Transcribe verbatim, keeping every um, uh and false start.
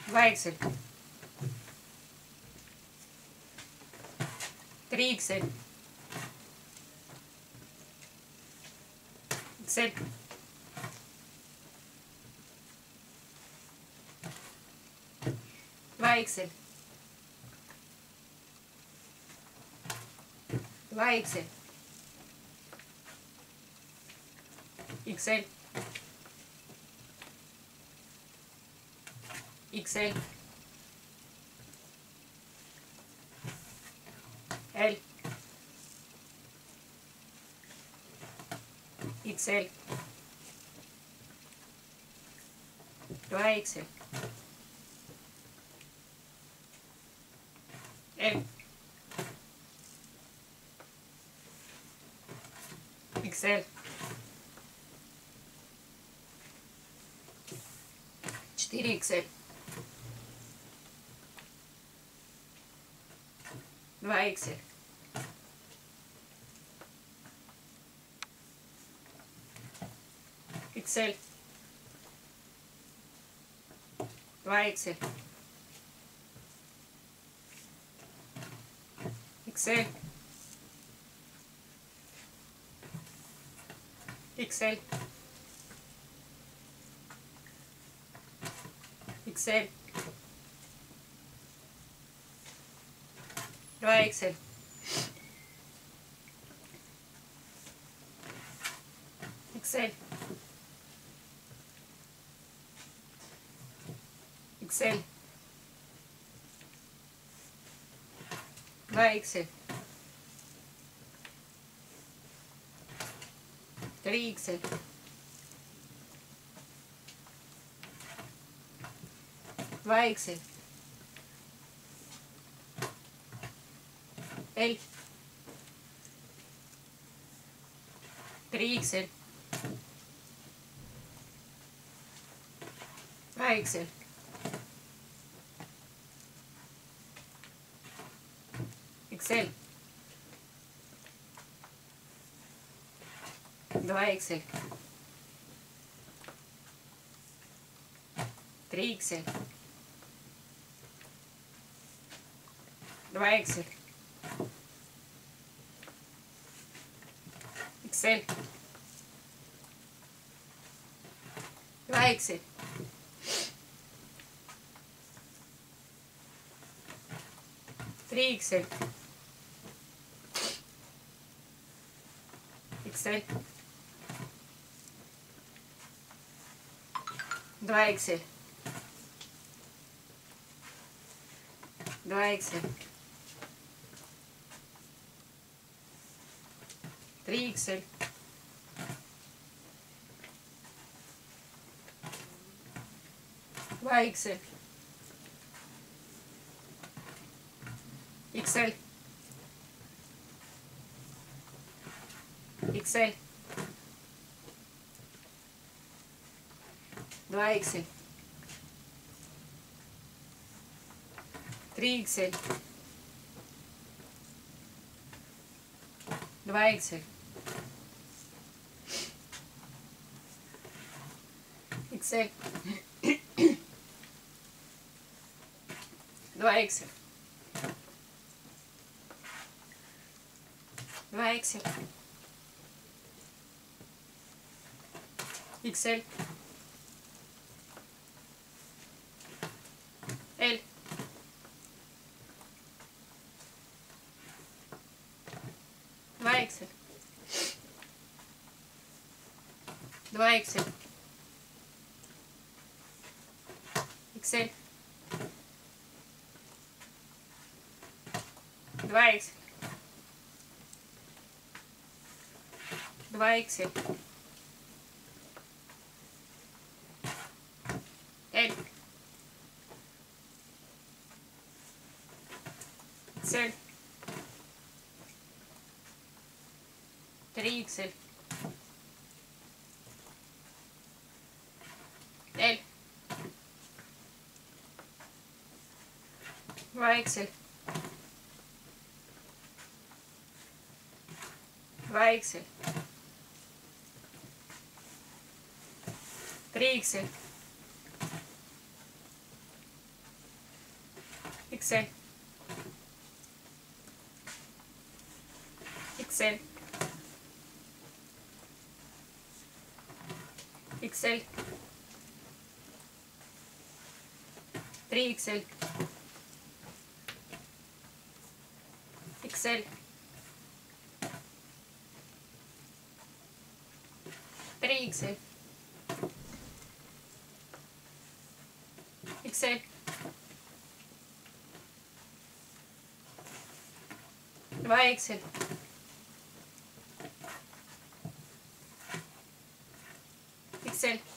два икс эль, три икс эль, икс эль, два икс эль, два икс эль, икс эль, икс эль, L, икс эль, два икс эль, M, икс эль, четыре икс эль, два икс эль, икс эль, два икс эль, икс эль, икс эль, икс эль, два икс эль, икс эль, икс эль, два икс эль, три икс эль, два икс эль, L, три икс эль, два икс эль, икс эль, два икс эль, три икс эль, два икс эль, икс эль, два икс эль, три икс эль, икс эль, два икс эль, два икс эль, три икс эль, два икс эль, икс эль, икс эль, два икс эль, три икс эль, два икс эль, икс эль, два икс эль, два икс эль, икс эль, L, два икс эль, два икс эль, икс эль, два икс эль, два икс эль, L, икс эль, три икс эль, L, два икс эль, два икс эль, три икс эль, Excel. Excel. Excel. три Excel. Excel. три Excel. Excel. два Excel. Excel.